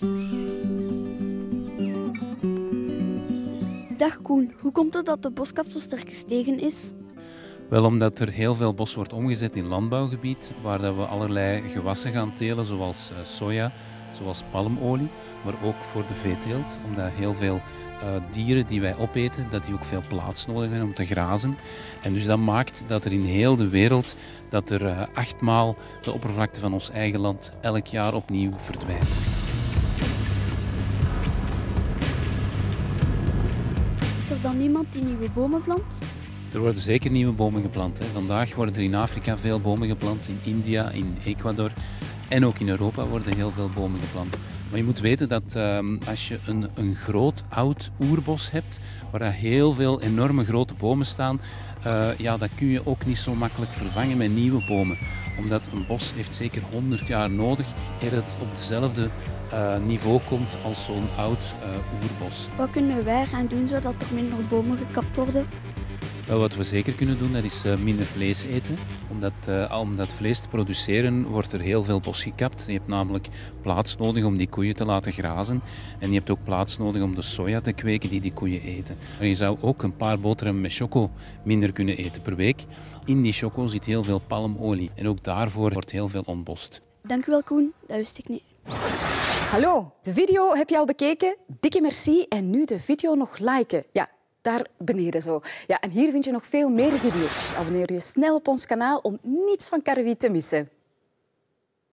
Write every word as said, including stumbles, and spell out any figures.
Dag Koen, hoe komt het dat de boskap zo sterk gestegen is? Wel omdat er heel veel bos wordt omgezet in landbouwgebied, waar dat we allerlei gewassen gaan telen, zoals uh, soja, zoals palmolie, maar ook voor de veeteelt, omdat heel veel uh, dieren die wij opeten, dat die ook veel plaats nodig hebben om te grazen. En dus dat maakt dat er in heel de wereld dat er uh, achtmaal de oppervlakte van ons eigen land elk jaar opnieuw verdwijnt. Is er dan niemand die nieuwe bomen plant? Er worden zeker nieuwe bomen geplant. Hè. Vandaag worden er in Afrika veel bomen geplant, in India, in Ecuador en ook in Europa worden heel veel bomen geplant. Maar je moet weten dat uh, als je een, een groot oud oerbos hebt, waar er heel veel enorme grote bomen staan, uh, ja, dat kun je ook niet zo makkelijk vervangen met nieuwe bomen. Omdat een bos heeft zeker honderd jaar nodig eer het op dezelfde uh, niveau komt als zo'n oud uh, oerbos. Wat kunnen wij eraan doen zodat er minder bomen gekapt worden? Wel, wat we zeker kunnen doen, dat is uh, minder vlees eten. Omdat, uh, om dat vlees te produceren wordt er heel veel bos gekapt. Je hebt namelijk plaats nodig om die koeien te laten grazen. En je hebt ook plaats nodig om de soja te kweken die die koeien eten. En je zou ook een paar boterhammen met choco minder kunnen eten per week. In die choco zit heel veel palmolie. En ook daarvoor wordt heel veel ontbost. Dank u wel, Koen. Dat wist ik niet. Hallo, de video heb je al bekeken? Dikke merci. En nu de video nog liken. Ja. Daar beneden zo. Ja, en hier vind je nog veel meer video's. Abonneer je snel op ons kanaal om niets van Karrewiet te missen.